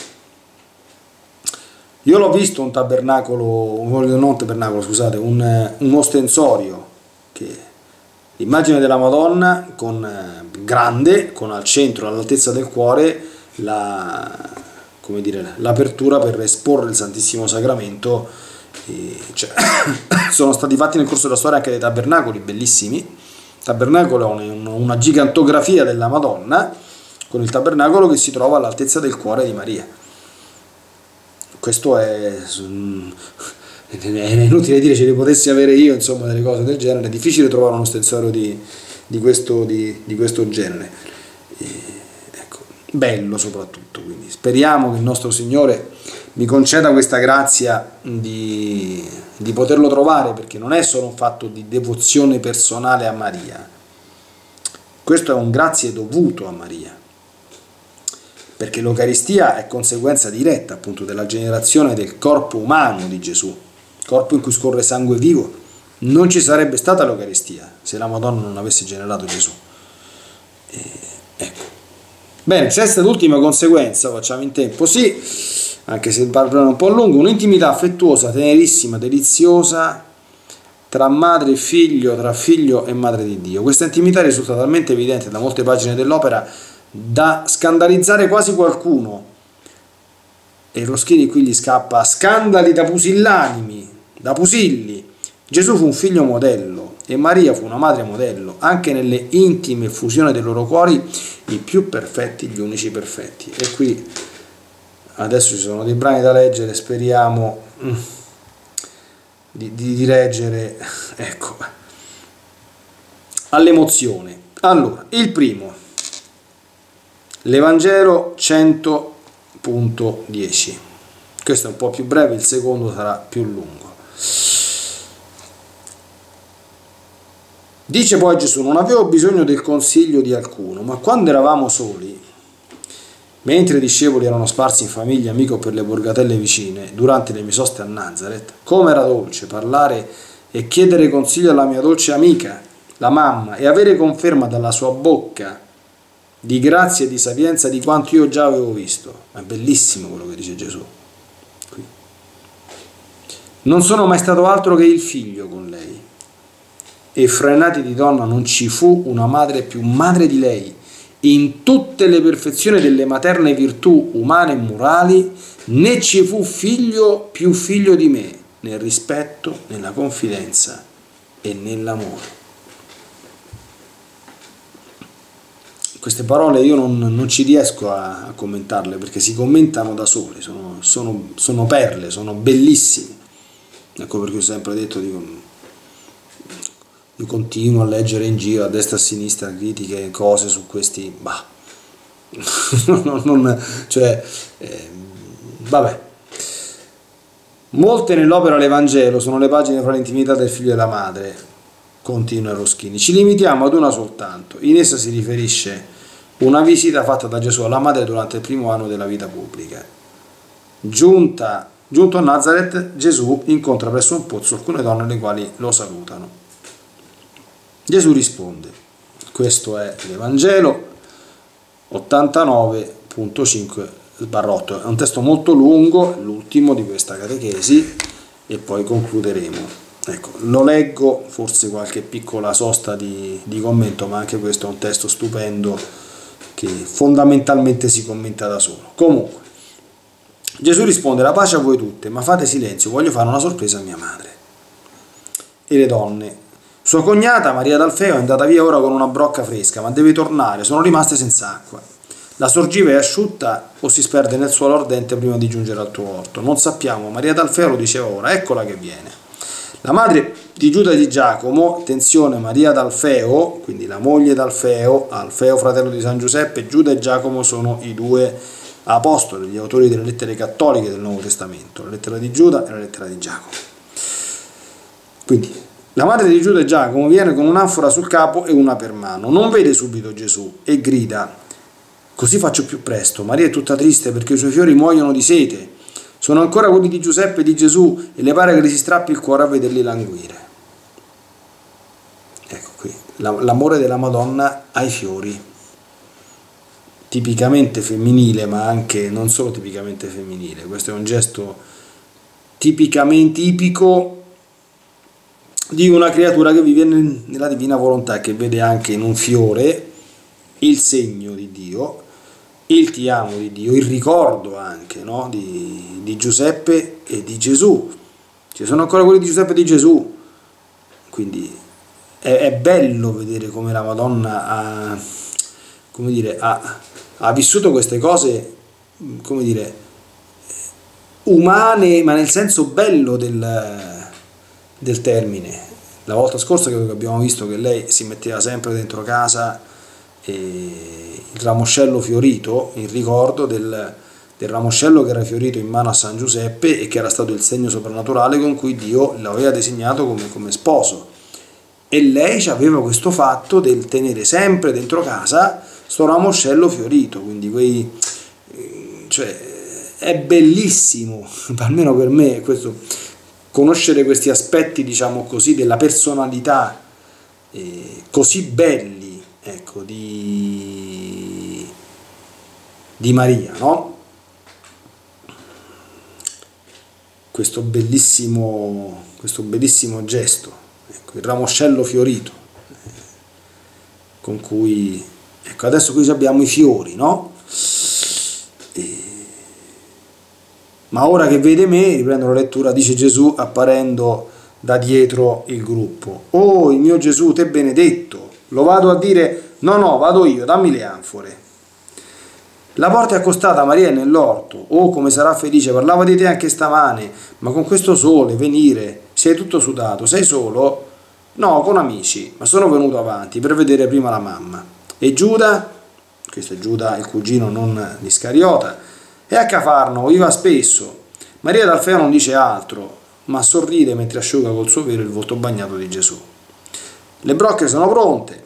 Io l'ho visto un tabernacolo, non tabernacolo, scusate, un, un ostensorio che L'immagine della Madonna con, eh, grande, con al centro, all'altezza del cuore, la, come dire, l'apertura per esporre il Santissimo Sacramento. E, cioè, sono stati fatti nel corso della storia anche dei tabernacoli bellissimi. Il tabernacolo è un, una gigantografia della Madonna, con il tabernacolo che si trova all'altezza del cuore di Maria. Questo è... è inutile dire, ce li potessi avere io, insomma, delle cose del genere. È difficile trovare uno stensorio di, di, questo, di, di questo genere. E, ecco, bello soprattutto. Quindi speriamo che il nostro Signore mi conceda questa grazia di, di poterlo trovare, perché non è solo un fatto di devozione personale a Maria. Questo è un grazie dovuto a Maria, perché l'Eucaristia è conseguenza diretta appunto della generazione del corpo umano di Gesù, corpo in cui scorre sangue vivo. Non ci sarebbe stata l'Eucaristia se la Madonna non avesse generato Gesù. E, ecco. Bene, sesta ed ultima conseguenza, facciamo in tempo, sì, anche se il parlo è un po' lungo, un'intimità affettuosa, tenerissima, deliziosa tra madre e figlio, tra figlio e madre di Dio. Questa intimità risulta talmente evidente da molte pagine dell'opera da scandalizzare quasi qualcuno. E Roschini qui gli scappa: scandali da pusillanimi, da pusilli. Gesù fu un figlio modello e Maria fu una madre modello, anche nelle intime fusioni dei loro cuori, i più perfetti, gli unici perfetti. E qui adesso ci sono dei brani da leggere, speriamo mm, di, di, di leggere, ecco, all'emozione. Allora, il primo, l'Evangelo cento punto dieci. Questo è un po' più breve, il secondo sarà più lungo. Dice poi Gesù: non avevo bisogno del consiglio di alcuno, ma quando eravamo soli, mentre i discepoli erano sparsi in famiglia, amico per le borgatelle vicine, durante le mie soste a Nazareth, come era dolce parlare e chiedere consiglio alla mia dolce amica, la mamma, e avere conferma dalla sua bocca di grazia e di sapienza di quanto io già avevo visto. È bellissimo quello che dice Gesù qui. Non sono mai stato altro che il figlio con lei, e fra i nati di donna non ci fu una madre più madre di lei. In tutte le perfezioni delle materne virtù umane e morali, né ci fu figlio più figlio di me, nel rispetto, nella confidenza e nell'amore. Queste parole io non, non ci riesco a, a commentarle, perché si commentano da sole, sono, sono, sono perle, sono bellissime. Ecco perché ho sempre detto, dico, io continuo a leggere in giro a destra e a sinistra critiche, cose su questi, bah, non, non, cioè, eh, vabbè. Molte nell'opera l'Evangelo sono le pagine fra l'intimità del figlio e la madre, continua Roschini. Ci limitiamo ad una soltanto. In essa si riferisce una visita fatta da Gesù alla madre durante il primo anno della vita pubblica. Giunta, giunto a Nazareth, Gesù incontra presso un pozzo alcune donne le quali lo salutano. Gesù risponde. Questo è l'Evangelo ottantanove punto cinque barra otto. È un testo molto lungo, l'ultimo di questa catechesi, e poi concluderemo. Ecco, lo leggo, forse qualche piccola sosta di, di commento, ma anche questo è un testo stupendo che fondamentalmente si commenta da solo. Comunque, Gesù risponde: la pace a voi tutte, ma fate silenzio, voglio fare una sorpresa a mia madre. E le donne: sua cognata Maria d'Alfeo è andata via ora con una brocca fresca, ma deve tornare, sono rimaste senza acqua. La sorgiva è asciutta o si sperde nel suolo ardente prima di giungere al tuo orto. Non sappiamo, Maria d'Alfeo lo diceva ora, eccola che viene. La madre di Giuda e di Giacomo, attenzione, Maria d'Alfeo, quindi la moglie d'Alfeo, Alfeo fratello di San Giuseppe, Giuda e Giacomo sono i due apostoli, gli autori delle lettere cattoliche del Nuovo Testamento, la lettera di Giuda e la lettera di Giacomo. Quindi la madre di Giuda e Giacomo viene con un'anfora sul capo e una per mano, non vede subito Gesù e grida: così faccio più presto. Maria è tutta triste perché i suoi fiori muoiono di sete. Sono ancora quelli di Giuseppe e di Gesù e le pare che le si strappi il cuore a vederli languire. Ecco qui, l'amore della Madonna ai fiori, tipicamente femminile, ma anche non solo tipicamente femminile. Questo è un gesto tipicamente tipico di una creatura che vive nella divina volontà, che vede anche in un fiore il segno di Dio, il ti amo di Dio, il ricordo anche, no? di, di Giuseppe e di Gesù. Ci sono ancora quelli di Giuseppe e di Gesù, quindi è, è bello vedere come la Madonna ha, come dire, ha, ha vissuto queste cose, come dire, umane, ma nel senso bello del, del termine. La volta scorsa che abbiamo visto che lei si metteva sempre dentro casa e il ramoscello fiorito, in ricordo del, del ramoscello che era fiorito in mano a San Giuseppe e che era stato il segno soprannaturale con cui Dio l'aveva designato come, come sposo. E lei aveva questo fatto del tenere sempre dentro casa sto ramoscello fiorito, quindi quei, cioè, è bellissimo, almeno per me, questo, conoscere questi aspetti, diciamo così, della personalità eh, così belli, ecco, di, di Maria, no? Questo bellissimo, questo bellissimo gesto, ecco, il ramoscello fiorito, eh, con cui, ecco, adesso qui abbiamo i fiori, no? E, ma ora che vede me, riprendo la lettura, dice Gesù apparendo da dietro il gruppo: oh, il mio Gesù, te benedetto. Lo vado a dire: no, no, vado io, dammi le anfore. La porta è accostata a Maria nell'orto. Oh, come sarà felice, parlava di te anche stamane, ma con questo sole, venire, sei tutto sudato, sei solo? No, con amici, ma sono venuto avanti per vedere prima la mamma. E Giuda, questo è Giuda, il cugino non di Iscariota, e a Cafarno, viva spesso. Maria d'Alfeo non dice altro, ma sorride mentre asciuga col suo velo il volto bagnato di Gesù. Le brocche sono pronte.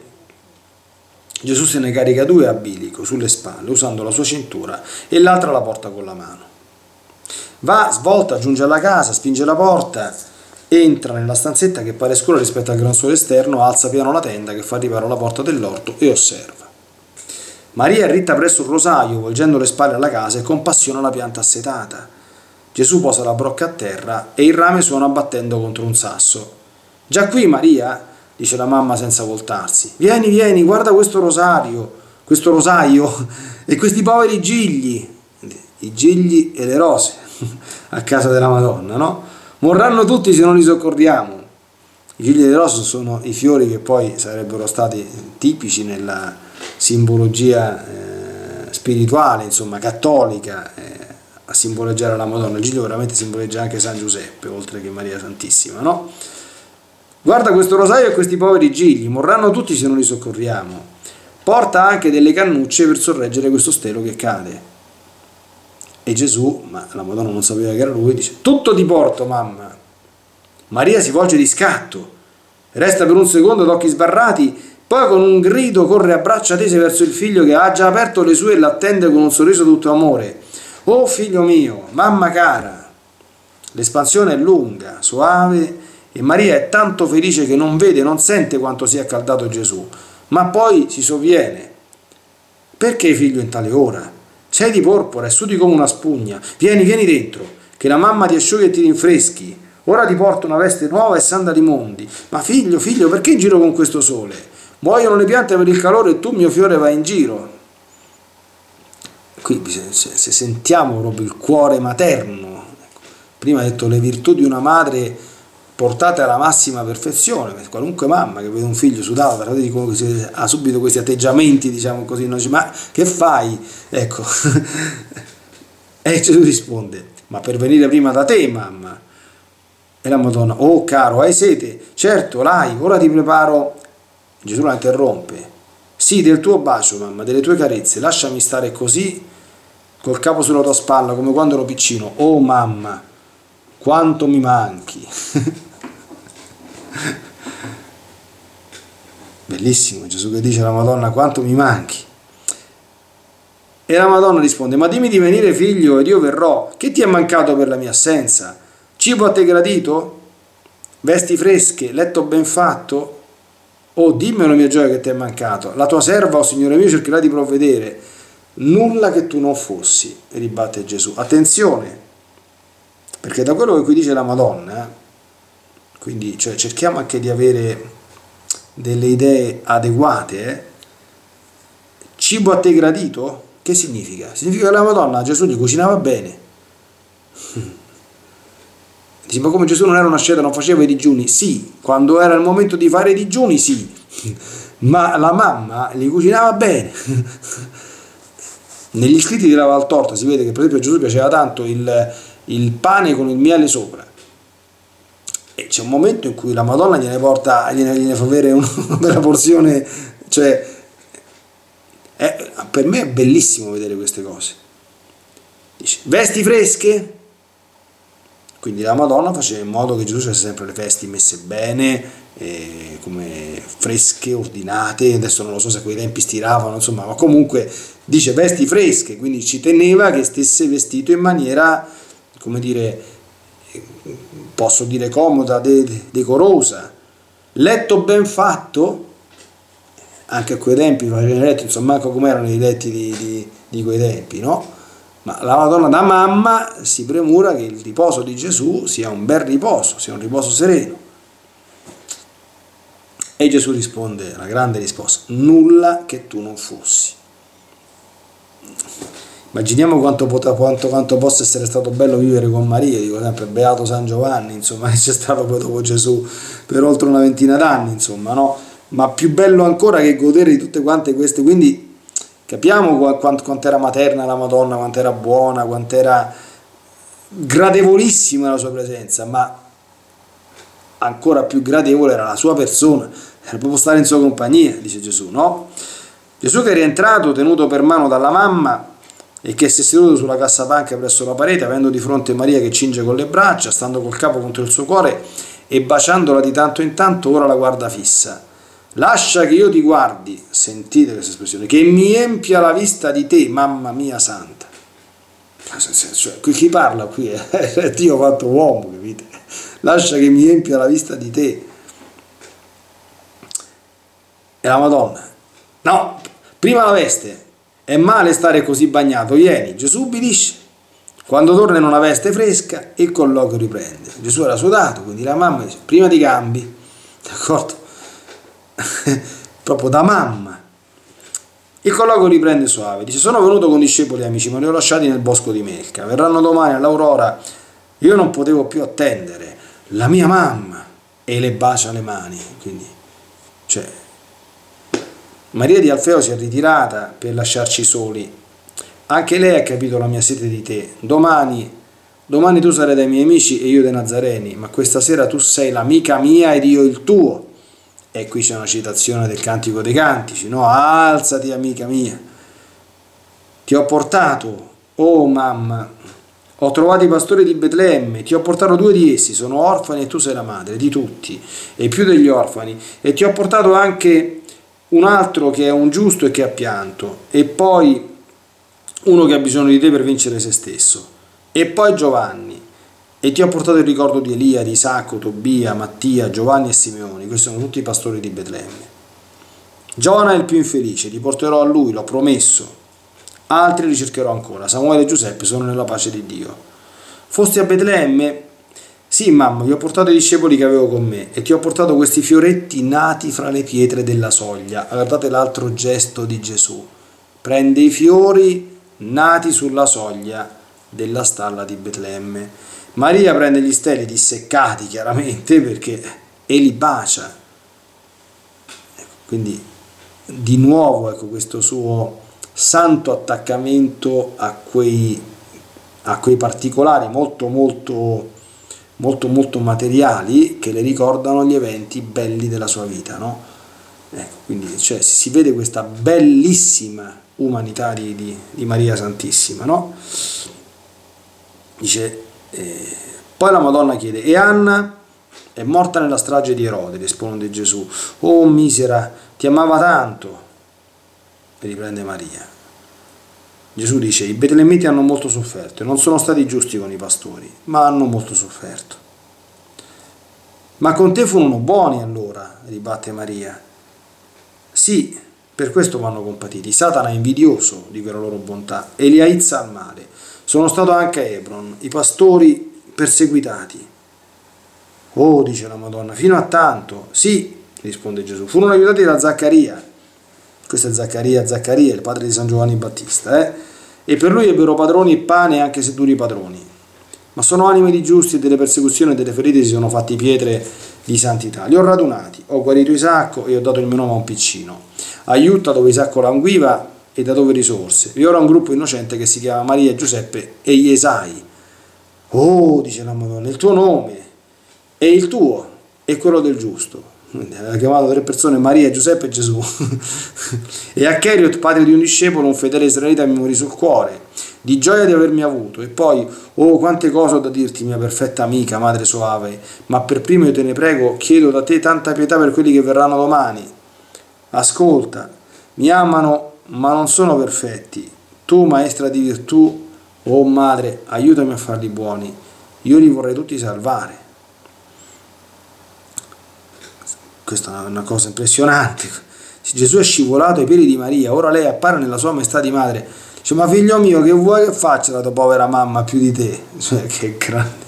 Gesù se ne carica due a bilico sulle spalle, usando la sua cintura, e l'altra la porta con la mano. Va, svolta, giunge alla casa, spinge la porta, entra nella stanzetta che pare scura rispetto al gran sole esterno, alza piano la tenda che fa riparo alla porta dell'orto e osserva. Maria è ritta presso il rosaio, volgendo le spalle alla casa, e compassiona la pianta assetata. Gesù posa la brocca a terra e il rame suona battendo contro un sasso. Già qui, Maria? Dice la mamma senza voltarsi. Vieni, vieni, guarda questo rosario, questo rosaio e questi poveri gigli, i gigli e le rose a casa della Madonna, no? Morranno tutti se non li soccorriamo. I gigli e le rose sono i fiori che poi sarebbero stati tipici nella simbologia eh, spirituale, insomma, cattolica, eh, a simboleggiare la Madonna. Il giglio veramente simboleggia anche San Giuseppe, oltre che Maria Santissima, no? Guarda questo rosario e questi poveri gigli, morranno tutti se non li soccorriamo. Porta anche delle cannucce per sorreggere questo stelo che cade. E Gesù, ma la Madonna non sapeva che era lui, dice: tutto ti porto, mamma. Maria si volge di scatto, resta per un secondo ad occhi sbarrati, poi con un grido corre a braccia tese verso il figlio che ha già aperto le sue e l'attende con un sorriso tutto amore. Oh figlio mio, mamma cara. L'espansione è lunga, soave, e Maria è tanto felice che non vede, non sente quanto sia accaldato Gesù, ma poi si sovviene. Perché figlio in tale ora? Sei di porpora e sudi come una spugna. Vieni, vieni dentro, che la mamma ti asciughi e ti rinfreschi. Ora ti porto una veste nuova e sandali mondi. Ma figlio, figlio, perché in giro con questo sole? Muoiono le piante per il calore e tu, mio fiore, vai in giro. Qui se sentiamo proprio il cuore materno, prima ha detto le virtù di una madre portate alla massima perfezione, qualunque mamma che vede un figlio sudato ha subito questi atteggiamenti, diciamo così, non dice: ma che fai? Ecco. E Gesù risponde: ma per venire prima da te, mamma. E la Madonna: oh caro, hai sete? Certo, l'hai, ora ti preparo. Gesù la interrompe: sì, del tuo bacio, mamma, delle tue carezze, lasciami stare così col capo sulla tua spalla come quando ero piccino. Oh mamma, quanto mi manchi. Bellissimo Gesù che dice alla Madonna: quanto mi manchi. E la Madonna risponde: ma dimmi di venire, figlio, ed io verrò. Che ti è mancato per la mia assenza? Cibo a te gradito? Vesti fresche? Letto ben fatto? Oh, dimmelo, mia gioia, che ti è mancato. La tua serva, o oh, Signore mio, cercherà di provvedere. Nulla che tu non fossi, ribatte Gesù. Attenzione, perché da quello che qui dice la Madonna, Quindi cioè, cerchiamo anche di avere delle idee adeguate. Eh? Cibo a te gradito? Che significa? Significa che la Madonna a Gesù gli cucinava bene. Dici, ma come Gesù non era una asceta, non faceva i digiuni? Sì, quando era il momento di fare i digiuni sì, ma la mamma gli cucinava bene. Negli scritti di la Valtorta si vede che per esempio a Gesù piaceva tanto il, il pane con il miele sopra, e c'è un momento in cui la Madonna gliene porta, gliene, gliene fa avere una bella porzione, cioè è, per me è bellissimo vedere queste cose. Dice, vesti fresche? Quindi la Madonna faceva in modo che Gesù avesse sempre le vesti messe bene, eh, come fresche, ordinate. Adesso non lo so se a quei tempi stiravano, insomma, ma comunque dice vesti fresche, quindi ci teneva che stesse vestito in maniera, come dire, posso dire comoda, de decorosa. Letto ben fatto, anche a quei tempi facevano letto, insomma, manco come erano i letti di, di, di quei tempi, no? Ma la Madonna da mamma si premura che il riposo di Gesù sia un bel riposo, sia un riposo sereno. E Gesù risponde la grande risposta: nulla che tu non fossi. Immaginiamo quanto, quanto, quanto possa essere stato bello vivere con Maria, dico sempre, beato San Giovanni, insomma, che c'è stato poi dopo Gesù per oltre una ventina d'anni, insomma, no? Ma più bello ancora che godere di tutte quante queste, quindi capiamo quanto, quanto era materna la Madonna, quanto era buona, quanto era gradevolissima la sua presenza, ma ancora più gradevole era la sua persona, era proprio stare in sua compagnia, dice Gesù, no? Gesù che è rientrato, tenuto per mano dalla mamma, e che si è seduto sulla cassapanca presso la parete, avendo di fronte Maria che cinge con le braccia, stando col capo contro il suo cuore e baciandola di tanto in tanto, ora la guarda fissa. Lascia che io ti guardi, sentite questa espressione, che mi empia la vista di te, mamma mia santa. Cioè, chi parla qui è Dio fatto uomo, capite? Lascia che mi empia la vista di te. E la Madonna, no, prima la veste, è male stare così bagnato, vieni. Gesù ubbidisce. Quando torna in una veste fresca, il colloquio riprende. Gesù era sudato, quindi la mamma dice, prima ti cambi, d'accordo? Proprio da mamma. Il colloquio riprende suave, dice, sono venuto con discepoli amici, ma li ho lasciati nel bosco di Melca, verranno domani all'aurora. Io non potevo più attendere, la mia mamma, e le bacia le mani. Quindi, cioè, Maria di Alfeo si è ritirata per lasciarci soli. Anche lei ha capito la mia sete di te. Domani, domani tu sarai dai miei amici e io dei Nazareni, ma questa sera tu sei l'amica mia ed io il tuo. E qui c'è una citazione del Cantico dei Cantici, no? Alzati, amica mia. Ti ho portato, oh mamma, ho trovato i pastori di Betlemme, ti ho portato due di essi, sono orfani e tu sei la madre di tutti, e più degli orfani, e ti ho portato anche un altro che è un giusto e che ha pianto, e poi uno che ha bisogno di te per vincere se stesso, e poi Giovanni. E ti ho portato il ricordo di Elia, di Isacco, Tobia, Mattia, Giovanni e Simeoni. Questi sono tutti i pastori di Betlemme. Giona è il più infelice, ti porterò a lui, l'ho promesso. Altri li cercherò ancora. Samuele e Giuseppe sono nella pace di Dio. Fosti a Betlemme? Sì, mamma, vi ho portato i discepoli che avevo con me e ti ho portato questi fioretti nati fra le pietre della soglia. Guardate l'altro gesto di Gesù. Prende i fiori nati sulla soglia della stalla di Betlemme. Maria prende gli steli disseccati chiaramente perché e li bacia. Quindi di nuovo ecco questo suo santo attaccamento a quei, a quei particolari molto molto molto molto materiali che le ricordano gli eventi belli della sua vita, no? Ecco, quindi cioè, si vede questa bellissima umanità di, di, di Maria Santissima, no? Dice Eh, poi la Madonna chiede, e Anna è morta nella strage di Erode, risponde Gesù. Oh misera, ti amava tanto, riprende Maria. Gesù dice, i betlemmiti hanno molto sofferto e non sono stati giusti con i pastori, ma hanno molto sofferto. Ma con te furono buoni allora, ribatte Maria. Sì, per questo vanno compatiti. Satana è invidioso di quella loro bontà e li aizza al male. Sono stato anche a Hebron, i pastori perseguitati. Oh, dice la Madonna, fino a tanto. Sì, risponde Gesù, furono aiutati da Zaccaria. Questo è Zaccaria, Zaccaria, il padre di San Giovanni Battista, eh? E per lui ebbero padroni e pane, anche se duri padroni. Ma sono anime di giusti e delle persecuzioni e delle ferite si sono fatti pietre di santità. Li ho radunati, ho guarito Isacco e ho dato il mio nome a un piccino. Aiuta dove Isacco languiva e da dove risorse. Vi ora un gruppo innocente che si chiama Maria, Giuseppe e Iesai. Oh, dice la Madonna, il tuo nome è il tuo e quello del giusto. Aveva chiamato tre persone, Maria, Giuseppe e Gesù. E a Cheriot, padre di un discepolo, un fedele israelita mi morì sul cuore di gioia di avermi avuto. E poi, oh, quante cose ho da dirti, mia perfetta amica, madre soave, ma per primo io te ne prego, chiedo da te tanta pietà per quelli che verranno domani. Ascolta, mi amano ma non sono perfetti. Tu, maestra di virtù, oh madre, aiutami a farli buoni, io li vorrei tutti salvare. Questa è una cosa impressionante. Gesù è scivolato ai piedi di Maria, ora lei appare nella sua maestà di madre. Dice, ma figlio mio, che vuoi che faccia la tua povera mamma più di te? Cioè, che grande.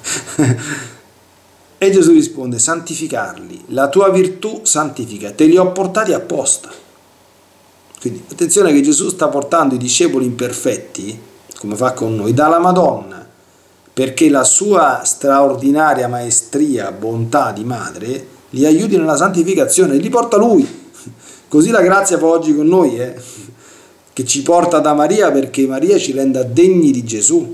E Gesù risponde, santificarli, la tua virtù santifica, te li ho portati apposta. Quindi attenzione che Gesù sta portando i discepoli imperfetti, come fa con noi, dalla Madonna, perché la sua straordinaria maestria, bontà di madre, li aiuti nella santificazione, li porta lui. Così la grazia fa oggi con noi, eh? Che ci porta da Maria perché Maria ci renda degni di Gesù.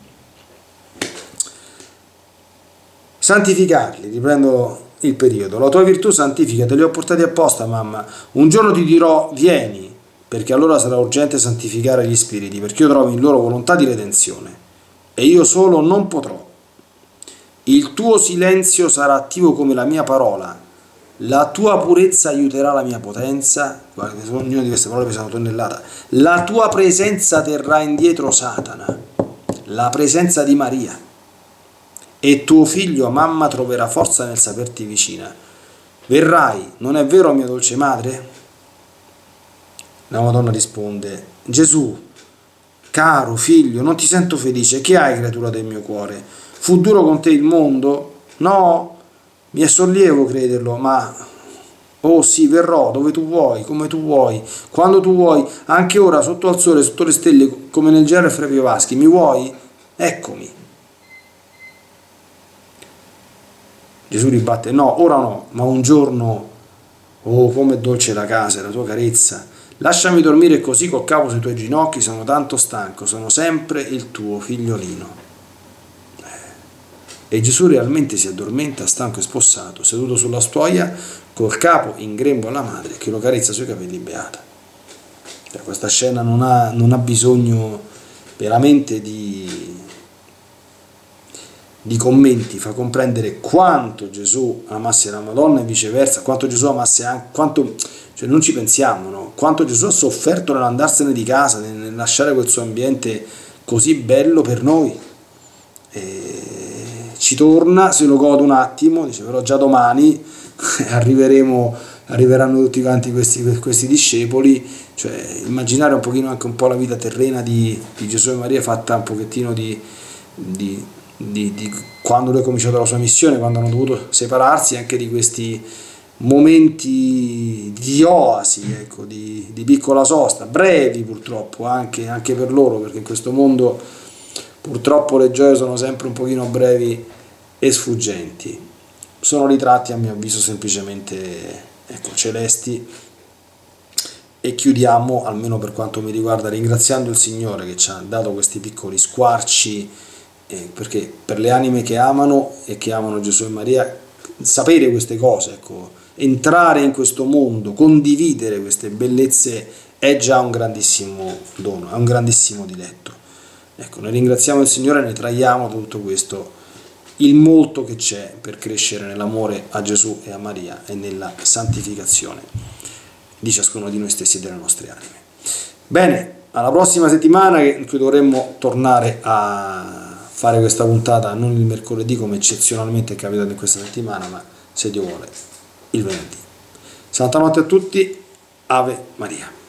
Santificarli, riprendo il periodo, la tua virtù santifica, te li ho portati apposta mamma, un giorno ti dirò vieni, perché allora sarà urgente santificare gli spiriti, perché io trovo in loro volontà di redenzione e io solo non potrò. Il tuo silenzio sarà attivo come la mia parola, la tua purezza aiuterà la mia potenza, guarda, ognuna di queste parole pesa una tonnellata, la tua presenza terrà indietro Satana, la presenza di Maria, e tuo figlio, mamma, troverà forza nel saperti vicina. Verrai, non è vero, mia dolce madre? La Madonna risponde, Gesù, caro figlio, non ti sento felice, che hai, creatura del mio cuore? Fu duro con te il mondo? No, mi è sollievo crederlo, ma oh sì, verrò dove tu vuoi, come tu vuoi, quando tu vuoi, anche ora sotto al sole, sotto le stelle, come nel Gero e fra i Pievaschi. Mi vuoi? Eccomi. Gesù ribatte, no, ora no, ma un giorno, oh, com'è dolce la casa, la tua carezza. Lasciami dormire così col capo sui tuoi ginocchi, sono tanto stanco, sono sempre il tuo figliolino. E Gesù realmente si addormenta, stanco e spossato, seduto sulla stuoia, col capo in grembo alla madre, che lo carezza sui capelli beata. Cioè, questa scena non ha, non ha bisogno veramente di, di commenti, fa comprendere quanto Gesù amasse la Madonna e viceversa, quanto Gesù amasse anche, quanto, cioè non ci pensiamo, no? Quanto Gesù ha sofferto nell'andarsene di casa, nel lasciare quel suo ambiente così bello per noi. E ci torna, se lo gode un attimo, dice però già domani arriveremo, arriveranno tutti quanti questi, questi discepoli, cioè immaginare un pochino anche un po' la vita terrena di, di Gesù e Maria fatta un pochettino di, di, di, di quando lui ha cominciato la sua missione, quando hanno dovuto separarsi, anche di questi momenti di oasi, ecco, di, di piccola sosta, brevi purtroppo anche, anche per loro, perché in questo mondo purtroppo le gioie sono sempre un pochino brevi e sfuggenti. Sono ritratti a mio avviso semplicemente, ecco, celesti. E chiudiamo, almeno per quanto mi riguarda, ringraziando il Signore che ci ha dato questi piccoli squarci, eh, perché per le anime che amano e che amano Gesù e Maria, sapere queste cose, ecco, entrare in questo mondo, condividere queste bellezze è già un grandissimo dono, è un grandissimo diletto. Ecco, noi ringraziamo il Signore e ne traiamo da tutto questo il molto che c'è per crescere nell'amore a Gesù e a Maria e nella santificazione di ciascuno di noi stessi e delle nostre anime. Bene, alla prossima settimana in cui dovremmo tornare a fare questa puntata, non il mercoledì come eccezionalmente è capitato in questa settimana, ma se Dio vuole il venerdì. Santa notte a tutti, Ave Maria.